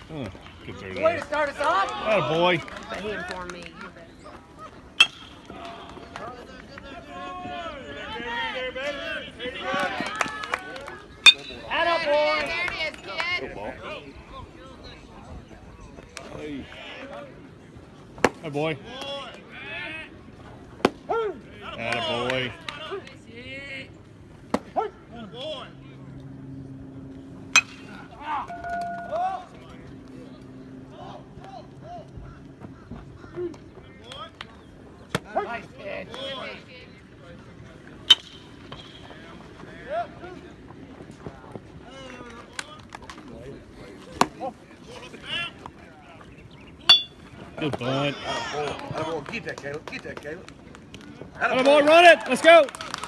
Good throw Way there. to start us off. Oh, boy. But he informed me. Atta boy. There it is, kid. Good ball. Hey. Oh, boy. Atta boy. Nice pitch. Good bunt. Attaboy. Get that, Caleb. Get that, Caleb. Atta boy, run it. Let's go.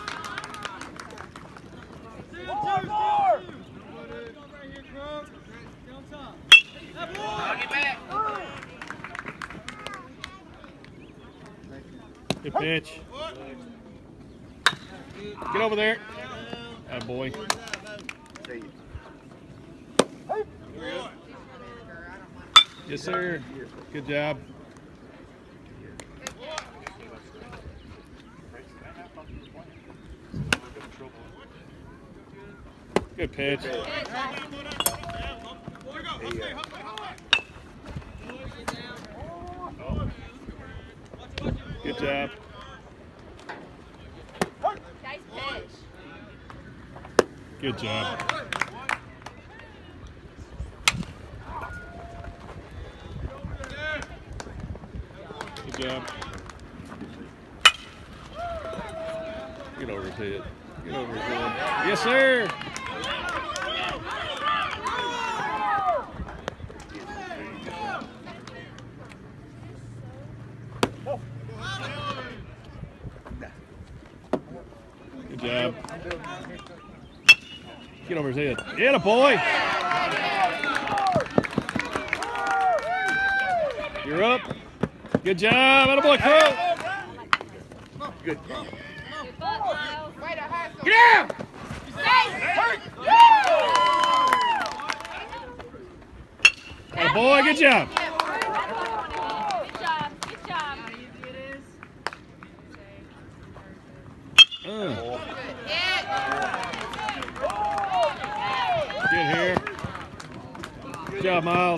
Good pitch. Get over there. Atta boy. Yes, sir. Good job. Good pitch. Good job. Nice pitch. Good job. Good job. Get over his head. Get over his head. Yes, sir. Good job. Get over his head. Get a boy. You're up. Good job. Attaboy, Crow. Good. Get down. Attaboy, good job. Good job. Good job. Get here. Good job, Miles.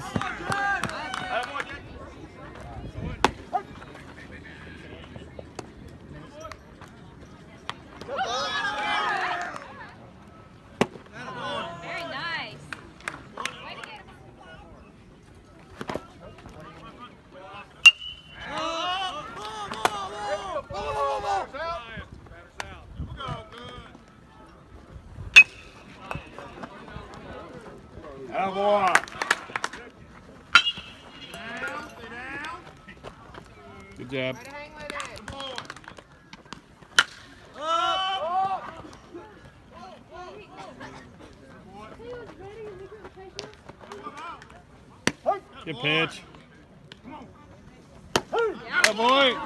Very nice. Attaboy. Good job. Good pitch. Oh boy.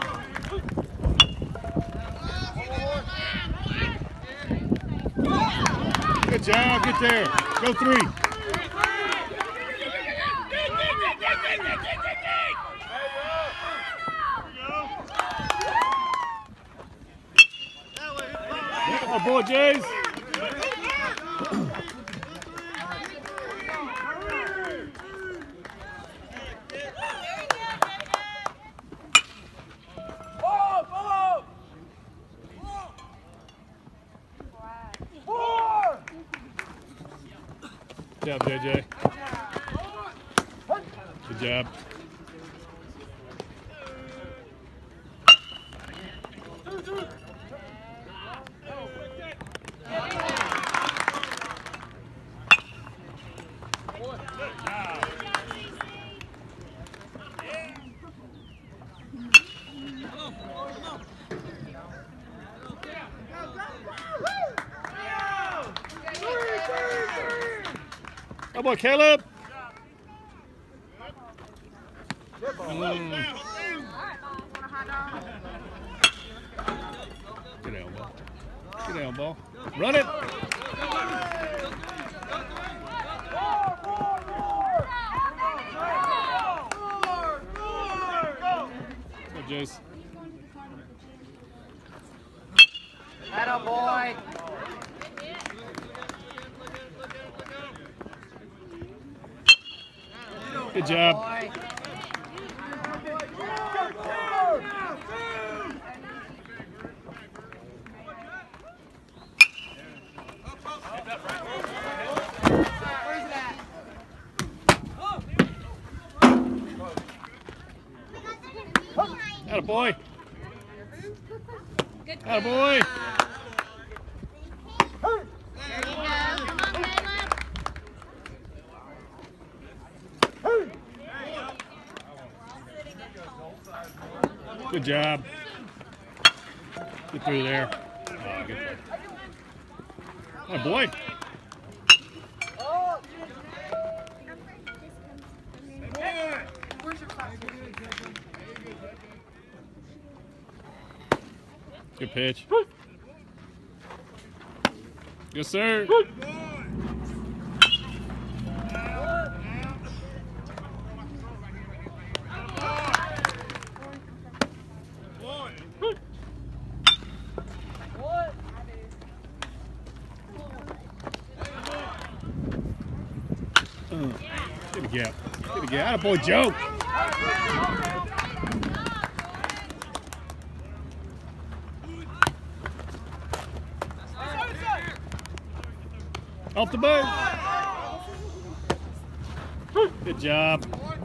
Good job. Get there. Go three. Oh boy, Jays. Good job, JJ. Good job. Oh boy, Caleb. Get down, ball. Get down, ball. Run it. Chase. Atta boy. Good job. Boy. Atta boy. Good Atta boy. There you go. Come on, Caleb. Good job. Get through there. Oh, good play. Atta boy. Good pitch. Yes, sir. Get a gap. Get a gap. Attaboy, Joe. Off the boat. Good job.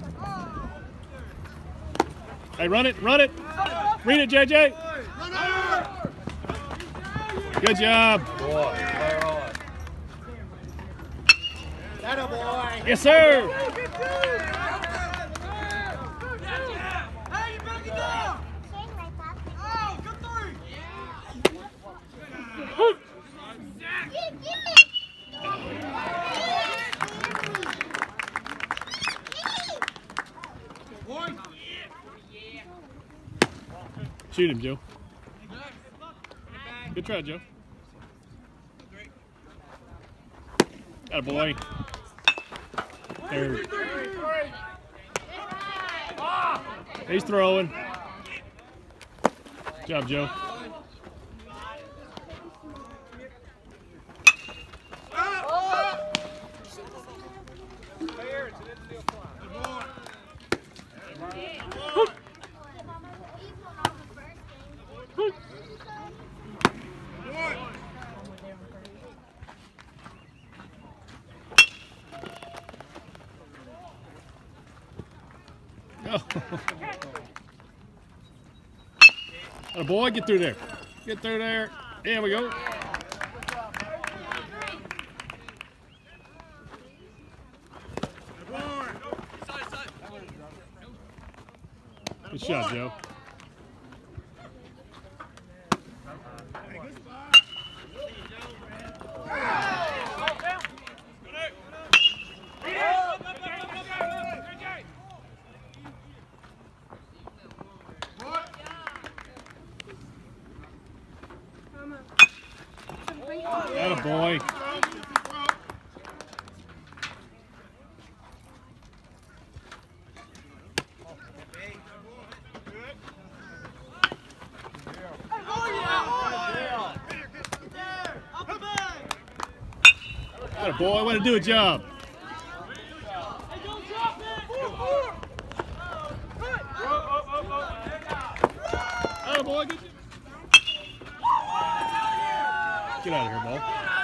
Hey, run it, run it. Read it, JJ. Good job. Boy, fire on. Atta boy. Yes, sir. Shoot him, Joe. Good try, Joe. Attaboy. There. He's throwing. Good job, Joe. Oh, boy, get through there. Get through there. There we go. Good shot, Joe. Attaboy. Attaboy, way to do a job. Attaboy, get out of here, ball.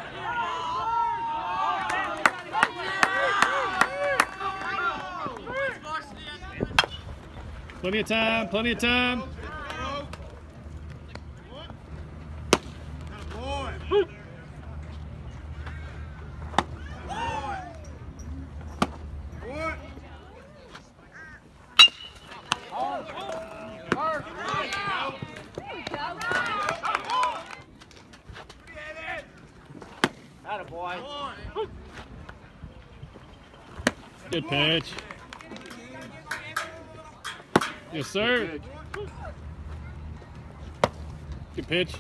Plenty of time, plenty of time. Good pitch. Yes, sir. Good pitch.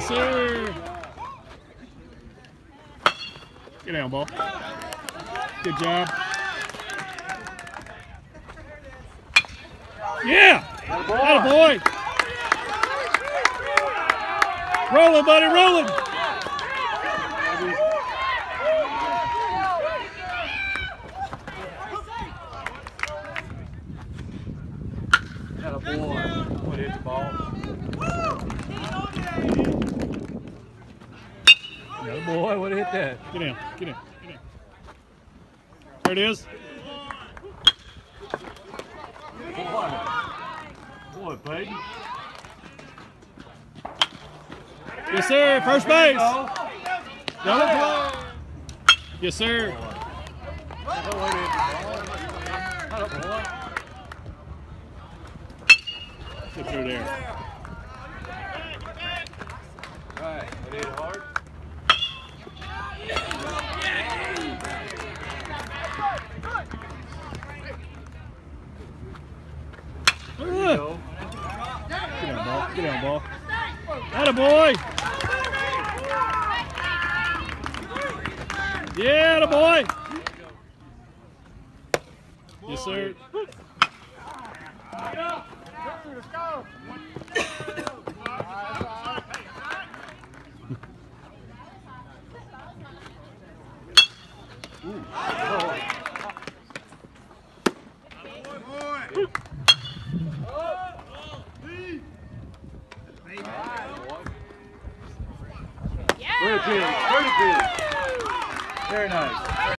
Yes, sir. Get down, ball. Good job. Yeah. Atta boy. Rolling, buddy, rolling. Atta boy. What hit the ball? Atta boy, what hit that? Get down, get down, get down. There it is. Boy, Peyton. Yes, sir. First base. Double play. Yes, sir. Get through there. All right, what hit it hard? There you go. Get down, ball. Get down, ball. Atta boy. Yeah, atta boy. Yes, sir. Very nice.